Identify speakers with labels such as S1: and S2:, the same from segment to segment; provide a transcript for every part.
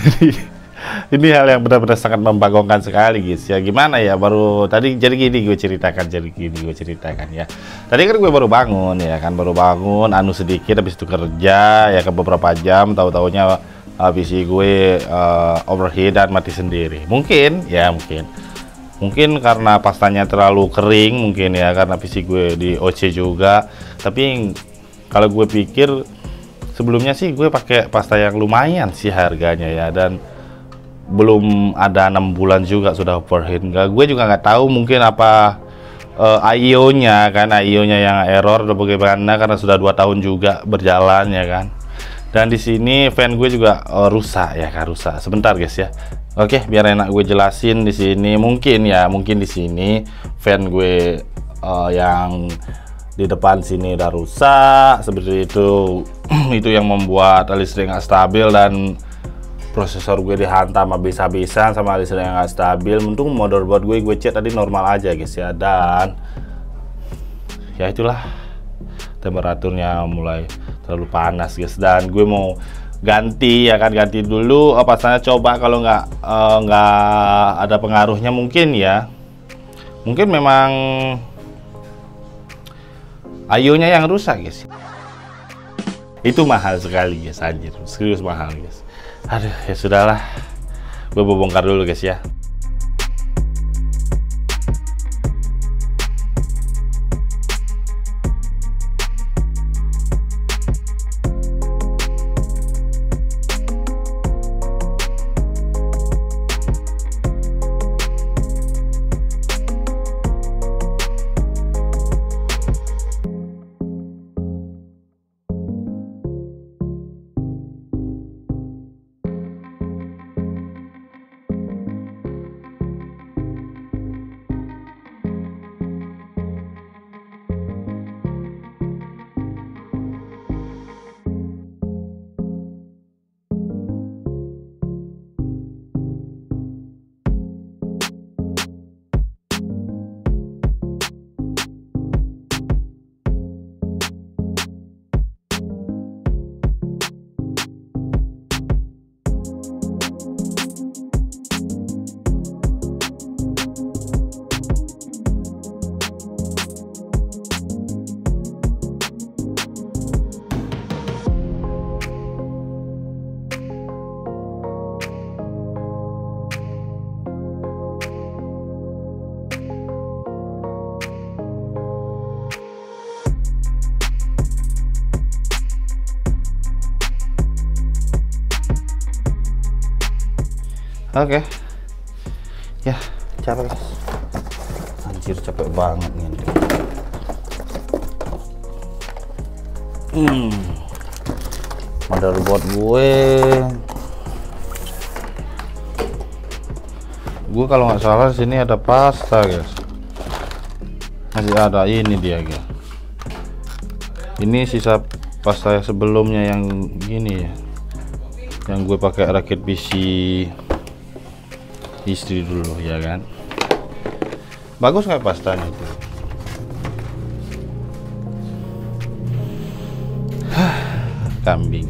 S1: Ini hal yang benar-benar sangat membagongkan sekali guys ya. Gimana ya, baru tadi jadi gini gue ceritakan ya. Tadi kan gue baru bangun ya kan, baru bangun anu sedikit, habis itu kerja ya ke beberapa jam, tahu-taunya PC gue overheat dan mati sendiri. Mungkin karena pastanya terlalu kering, mungkin ya, karena PC gue di OC juga. Tapi kalau gue pikir sebelumnya sih gue pakai pasta yang lumayan sih harganya ya, dan belum ada 6 bulan juga sudah overheat. Gue juga nggak tahu mungkin apa IO-nya kan, IO-nya yang error atau bagaimana, karena sudah 2 tahun juga berjalan ya kan. Dan di sini fan gue juga rusak ya kan, rusak. Sebentar guys ya. Oke, biar enak gue jelasin di sini. Mungkin di sini fan gue yang di depan sini udah rusak seperti itu. Itu yang membuat listrik nggak stabil dan prosesor gue dihantam habis-habisan sama listrik yang nggak stabil. Untung motherboard gue cek tadi normal aja guys ya, dan ya itulah, temperaturnya mulai terlalu panas guys, dan gue mau ganti ya kan, ganti dulu pastanya. Coba kalau nggak ada pengaruhnya, mungkin memang IO-nya yang rusak guys. Itu mahal sekali guys, anjir, serius mahal guys. Aduh, ya sudahlah, gue bongkar dulu guys ya. Oke. Ya, capek guys. Anjir, capek banget nih. Motherboard gue kalau nggak salah sini ada pasta guys. Masih ada ini dia guys. Ini sisa pasta yang sebelumnya yang gini ya. Yang gue pakai rakit PC istri dulu ya kan. Bagus nggak pastanya itu? Kambing.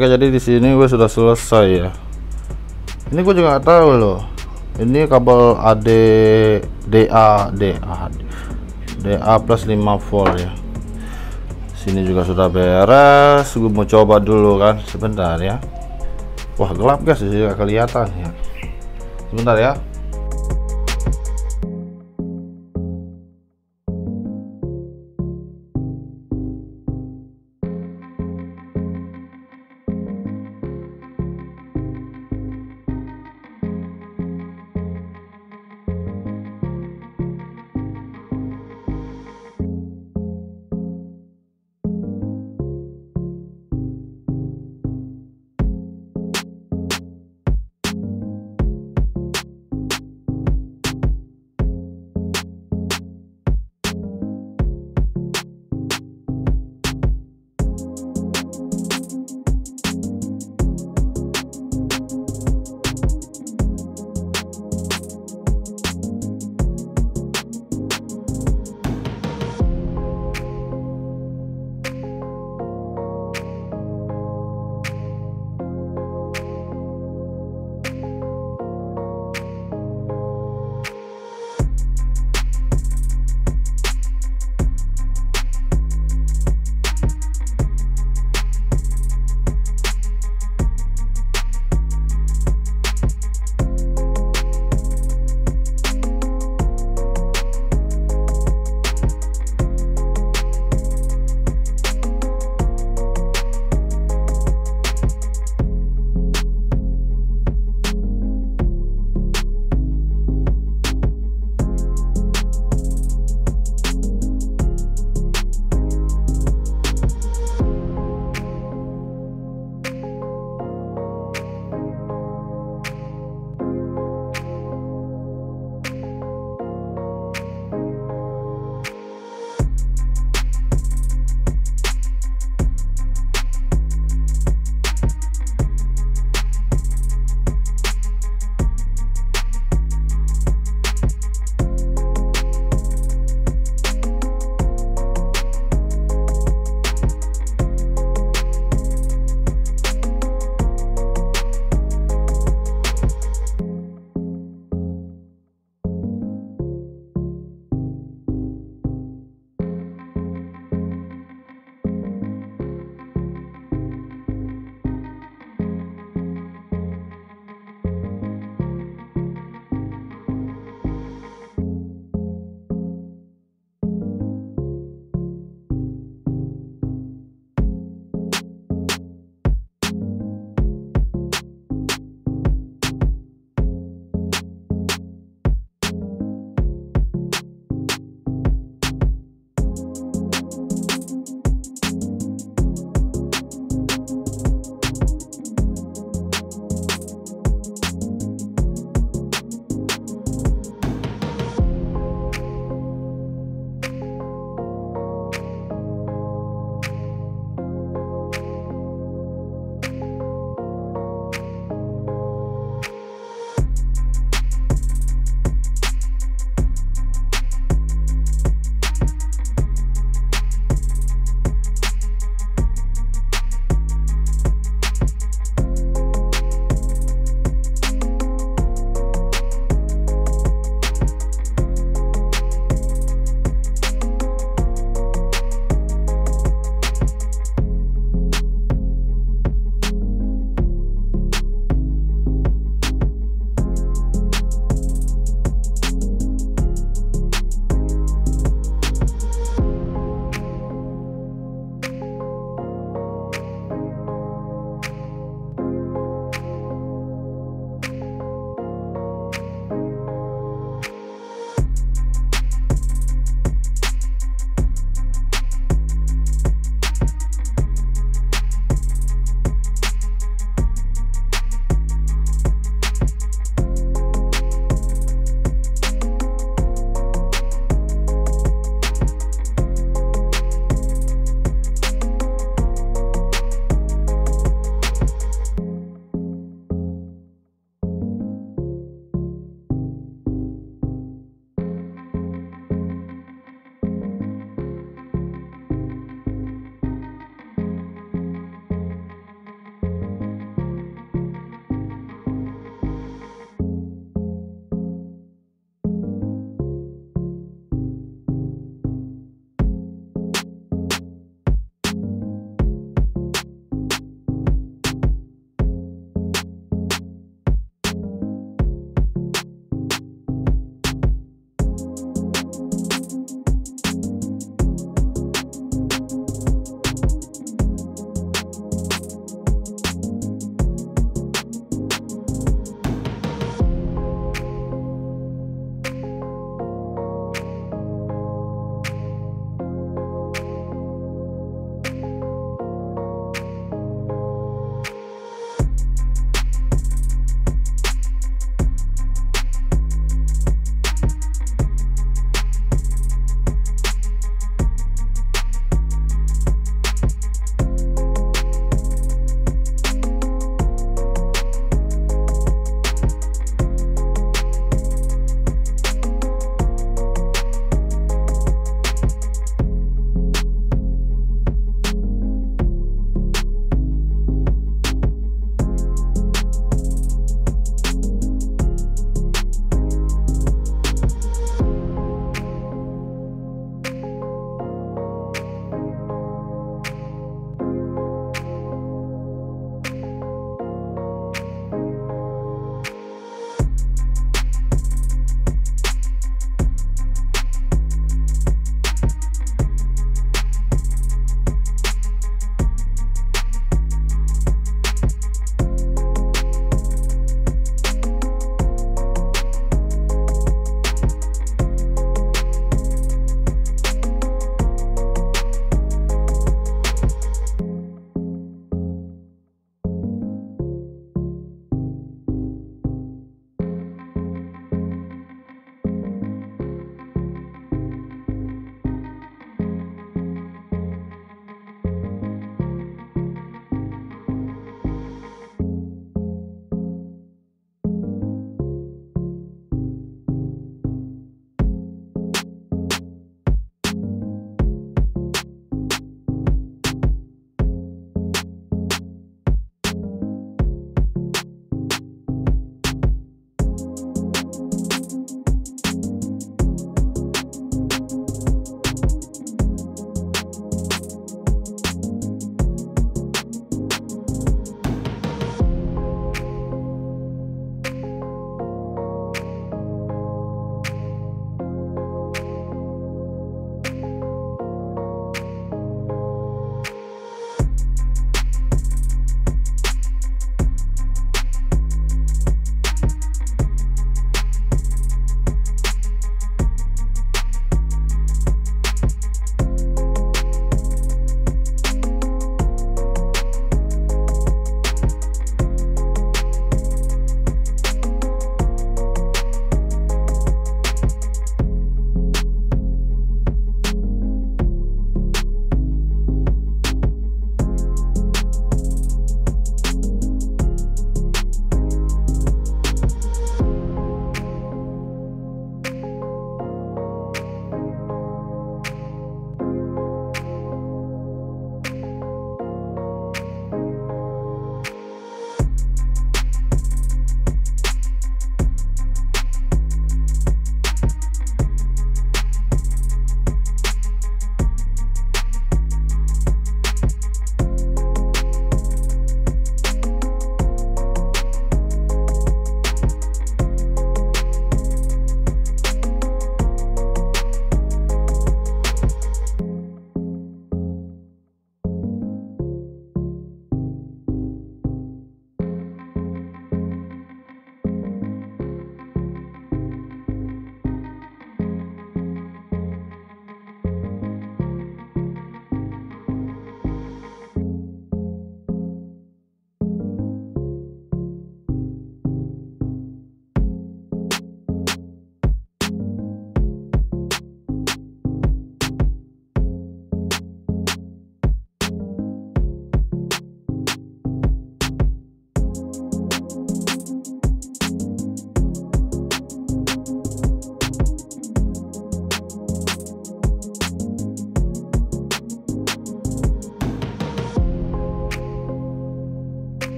S1: Oke, jadi di sini gue sudah selesai ya. Ini gue juga nggak tahu loh. Ini kabel AD DA plus 5 volt ya. Sini juga sudah beres. Gue mau coba dulu kan, sebentar ya. Wah, gelap guys, jadi nggak kelihatan ya. Sebentar ya.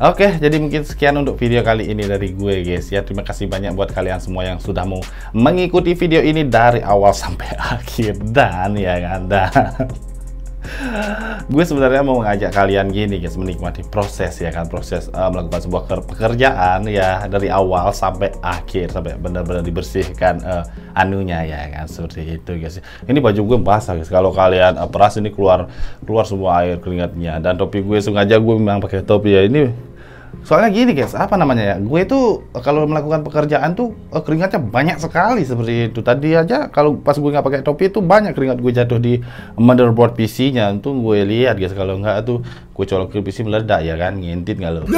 S1: Oke, jadi mungkin sekian untuk video kali ini dari gue guys ya. Terima kasih banyak buat kalian semua yang sudah mau mengikuti video ini dari awal sampai akhir. Dan ya kan, gue sebenarnya mau mengajak kalian gini guys, menikmati proses ya kan, proses melakukan sebuah pekerjaan ya dari awal sampai akhir, sampai benar-benar dibersihkan anunya ya kan, seperti itu guys. Ini baju gue basah guys, kalau kalian peras ini keluar semua air keringatnya. Dan topi gue sengaja gue memang pakai topi ya ini. Soalnya gini guys, apa namanya ya, gue tuh kalau melakukan pekerjaan tuh keringatnya banyak sekali seperti itu. Tadi aja kalau pas gue nggak pakai topi itu banyak keringat gue jatuh di motherboard PC-nya. Tuh gue lihat guys, kalau nggak tuh gue colok ke PC meledak ya kan, ngintip nggak lo?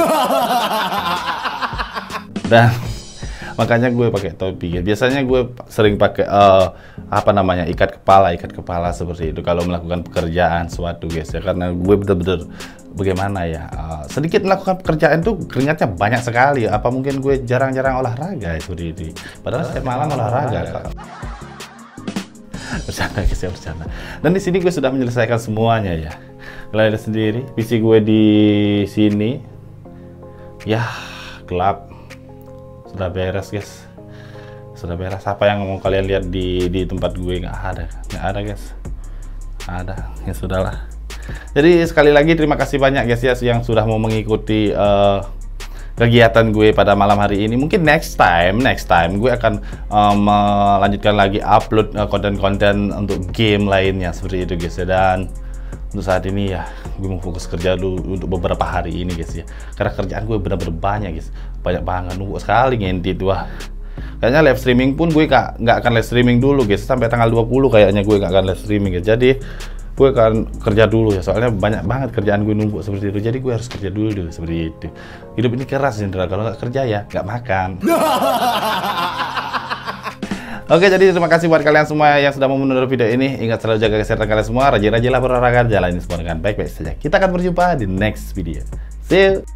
S1: Dan makanya gue pakai topi guys. Biasanya gue sering pakai apa namanya, ikat kepala seperti itu kalau melakukan pekerjaan suatu guys ya, karena gue bener-bener bagaimana ya, sedikit melakukan pekerjaan tuh keringatnya banyak sekali. Apa mungkin gue jarang-jarang olahraga itu di padahal setiap malam olahraga. Bercanda guys ya, bercanda. Dan di sini gue sudah menyelesaikan semuanya ya. Kalian lihat sendiri, PC gue di sini ya gelap. Sudah beres guys, sudah beres. Apa yang mau kalian lihat di tempat gue nggak ada guys, ada ya sudahlah. Jadi sekali lagi terima kasih banyak guys ya yang sudah mau mengikuti kegiatan gue pada malam hari ini. Mungkin next time gue akan melanjutkan lagi upload konten-konten untuk game lainnya seperti itu guys ya. Dan untuk saat ini ya gue mau fokus kerja dulu untuk beberapa hari ini guys ya, karena kerjaan gue benar-benar banyak guys, banyak banget, nunggu sekali ngintip. Wah, kayaknya live streaming pun gue nggak akan live streaming dulu guys, sampai tanggal 20 kayaknya gue nggak akan live streaming guys. Jadi gue akan kerja dulu ya, soalnya banyak banget kerjaan gue numpuk seperti itu. Jadi gue harus kerja dulu seperti itu. Hidup ini keras Indra, kalau nggak kerja ya nggak makan. Oke, jadi terima kasih buat kalian semua yang sudah mau menonton video ini. Ingat selalu jaga kesehatan kalian semua, rajin-rajinlah berolahraga, jalani semua dengan baik-baik saja. Kita akan berjumpa di next video. See you.